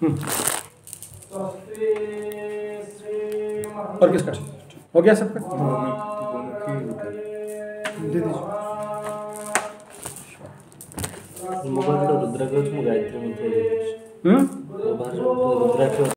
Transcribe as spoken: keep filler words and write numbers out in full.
और किसका हो गया सबका? दे दीजिए। मोबाइल रुद्राक्ष गायत्री मंत्र। हम्म रुद्राक्ष